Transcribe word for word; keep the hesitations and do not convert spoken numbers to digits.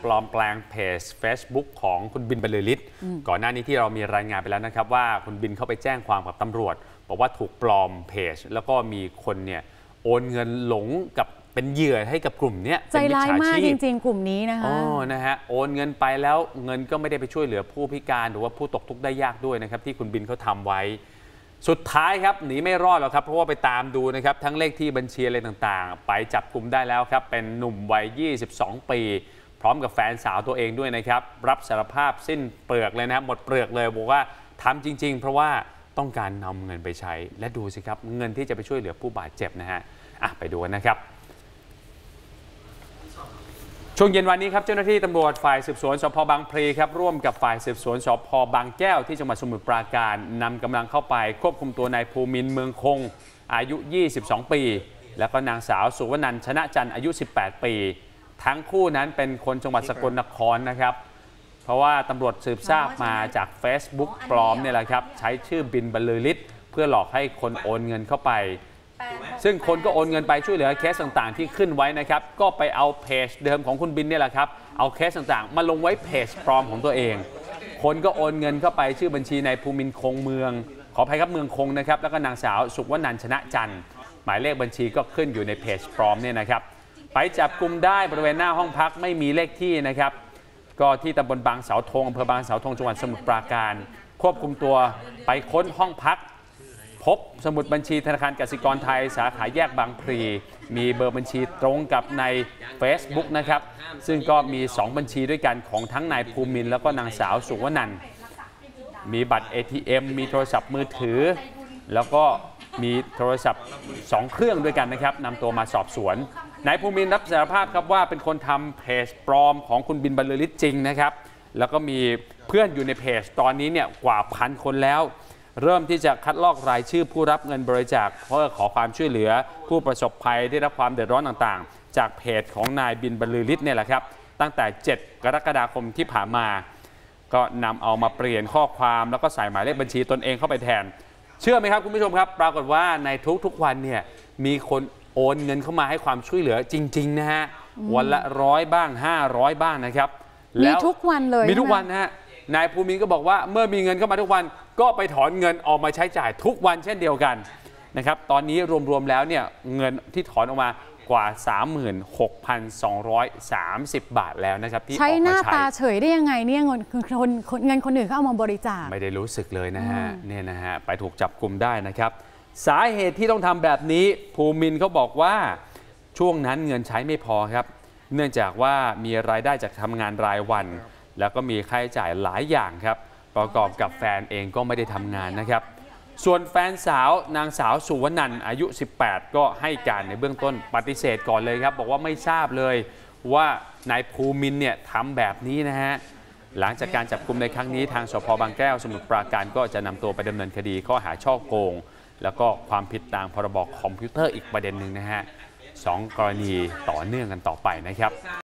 ปลอมแปลงเพจ Facebook ของคุณบินบรรลือฤทธิ์ก่อนหน้านี้ที่เรามีรายงานไปแล้วนะครับว่าคุณบินเข้าไปแจ้งความกับตำรวจบอกว่าถูกปลอมเพจแล้วก็มีคนเนี่ยโอนเงินหลงกับเป็นเหยื่อให้กับกลุ่มนี้ใจร้ายมากจริงๆกลุ่มนี้นะคะอ๋อนะฮะโอนเงินไปแล้วเงินก็ไม่ได้ไปช่วยเหลือผู้พิการหรือว่าผู้ตกทุกข์ได้ยากด้วยนะครับที่คุณบินเขาทำไว้สุดท้ายครับหนีไม่รอดหรอกครับเพราะว่าไปตามดูนะครับทั้งเลขที่บัญชีอะไรต่างๆไปจับกุมได้แล้วครับเป็นหนุ่มวัยยี่สิบสองปีพร้อมกับแฟนสาวตัวเองด้วยนะครับรับสารภาพสิ้นเปลือกเลยนะหมดเปลือกเลยบอกว่าทำจริงๆเพราะว่าต้องการนำเงินไปใช้และดูสิครับเงินที่จะไปช่วยเหลือผู้บาดเจ็บนะฮะอ่ะไปดูกันนะครับช่วงเย็นวันนี้ครับเจ้าหน้าที่ตำรวจฝ่ายสืบสวนสพบางพลีครับร่วมกับฝ่ายสืบสวนสพบางแก้วที่จังหวัดสมุทรปราการนำกำลังเข้าไปควบคุมตัวนายภูมินทร์เมืองคงอายุยี่สิบสองปีแล้วก็นางสาวสุวนันท์ชนะจันทร์อายุสิบแปดปีทั้งคู่นั้นเป็นคนจังหวัดสกลนครนะครับเพราะว่าตำรวจสืบทราบมาจาก Facebook ปลอมเนี่ยแหละครับใช้ชื่อบินบรรลือฤทธิ์เพื่อหลอกให้คนโอนเงินเข้าไปซึ่งคนก็โอนเงินไปช่วยเหลือเคสต่างๆที่ขึ้นไว้นะครับก็ไปเอาเพจเดิมของคุณบินเนี่ยแหละครับเอาเคสต่างๆมาลงไว้เพจปลอมของตัวเองคนก็โอนเงินเข้าไปชื่อบัญชีนายภูมินทร์คงเมืองขออภัยครับเมืองคงนะครับแล้วก็นางสาวสุวนันท์ชนะจันทร์หมายเลขบัญชีก็ขึ้นอยู่ในเพจปลอมเนี่ยนะครับไปจับกุมได้บริเวณหน้าห้องพักไม่มีเลขที่นะครับก็ที่ตำบลบางเสาธงอำเภอบางเสาธงจังหวัดสมุทรปราการควบคุมตัวไปค้นห้องพักพบสมุดบัญชีธนาคารกสิกรไทยสาขาแยกบางพลีมีเบอร์บัญชีตรงกับใน Facebook นะครับซึ่งก็มี สอง บัญชีด้วยกันของทั้งนายภูมินทร์แล้วก็นางสาวสุวนันท์มีบัตร เอ ที เอ็ม มีโทรศัพท์มือถือแล้วก็มีโทรศัพท์สองเครื่องด้วยกันนะครับนำตัวมาสอบสวนนายภูมินทร์รับสารภาพครับว่าเป็นคนทำเพจปลอมของคุณบินบรรลือฤทธิ์จริงนะครับแล้วก็มีเพื่อนอยู่ในเพจตอนนี้เนี่ยกว่าพันคนแล้วเริ่มที่จะคัดลอกรายชื่อผู้รับเงินบริจาคเพื่อขอความช่วยเหลือผู้ประสบภัยได้รับความเดือดร้อนต่างๆจากเพจของนายบินบรรลือฤทธิ์เนี่ยแหละครับตั้งแต่เจ็ดกรกฎาคมที่ผ่านมาก็นำเอามาเปลี่ยนข้อความแล้วก็ใส่หมายเลขบัญชีตนเองเข้าไปแทนเชื่อไหมครับคุณผู้ชมครับปรากฏว่าในทุกๆวันเนี่ยมีคนโอนเงินเข้ามาให้ความช่วยเหลือจริงๆนะฮะวันละร้อยบ้างห้าร้อยบ้างนะครับมีทุกวันเลยมีทุกวันนะฮะนายภูมินทร์ก็บอกว่าเมื่อมีเงินเข้ามาทุกวันก็ไปถอนเงินออกมาใช้จ่ายทุกวันเช่นเดียวกันนะครับตอนนี้รวมๆแล้วเนี่ยเงินที่ถอนออกมากว่า สามหมื่นหกพันสองร้อยสามสิบ บาทแล้วนะครับที่ออกมาใช้ใช้หน้าตาเฉยได้ยังไงเนี่ยเงินคนเงินคนอื่นเขาเอามาบริจาคไม่ได้รู้สึกเลยนะฮะเนี่ยนะฮะไปถูกจับกุมได้นะครับสาเหตุที่ต้องทำแบบนี้ภูมินทร์เขาบอกว่าช่วงนั้นเงินใช้ไม่พอครับเนื่องจากว่ามีรายได้จากทำงานรายวันแล้วก็มีค่าใช้จ่ายหลายอย่างครับประกอบกับแฟนเองก็ไม่ได้ทำงานนะครับส่วนแฟนสาวนางสาวสุวนันท์อายุสิบแปดก็ให้การในเบื้องต้นปฏิเสธก่อนเลยครับบอกว่าไม่ทราบเลยว่านายภูมินทร์เนี่ยทำแบบนี้นะฮะหลังจากการจับกุมในครั้งนี้ทางสพบางแก้วสมุทรปราการก็จะนำตัวไปดำเนินคดีข้อหาฉ้อโกงแล้วก็ความผิดตามพรบคอมพิวเตอร์อีกประเด็นหนึ่งนะฮะสองกรณีต่อเนื่องกันต่อไปนะครับ